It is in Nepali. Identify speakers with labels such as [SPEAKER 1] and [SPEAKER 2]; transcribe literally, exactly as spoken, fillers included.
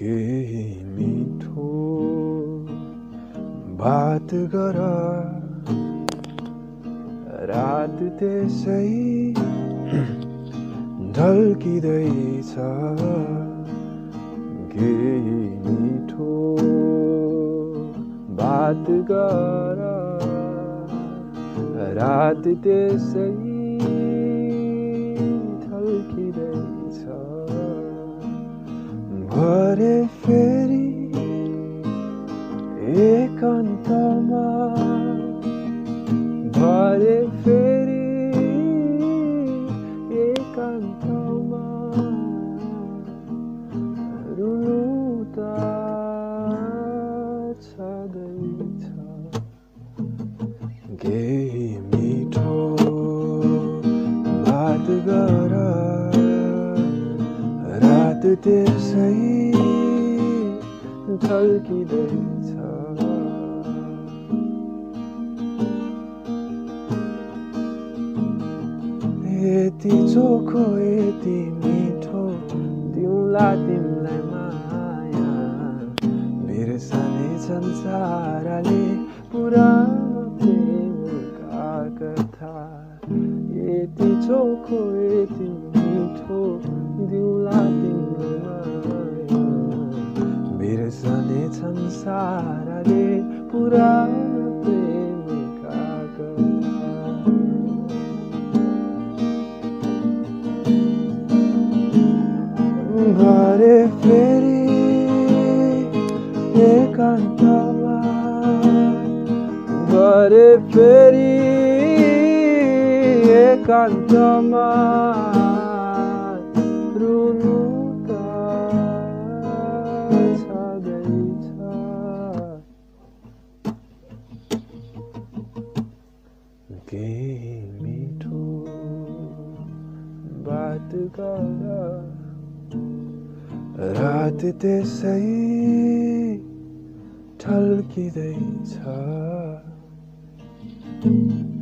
[SPEAKER 1] केही मिठो बात गर, रात त्यसै ढल्किँदैछ। केही मिठो बात गर, रात त्यसै ढल्किँदैछ। भरे फेरि एकान्तमा, भरे फेरि एकान्तमा रुनु त छँदैछ। केही मिठो बात गर, रात त्यसै ढल्किँदैछ। यति चोखो यति मिठो दिउँला तिमीलाई माया, बिर्सने संसारले पुरानो प्रेमका कथा। यति चोखो यति मिठो दिउँला तिमीलाई माया, बिर्सने संसारले पुरानो प्रेमका कथा। भरे फेरि एकान्तमा, भरे फेरि एकान्तमा रुनु त छँदैछ। केही मिठो बात गर, रात त्यसै ढल्किँदैछ।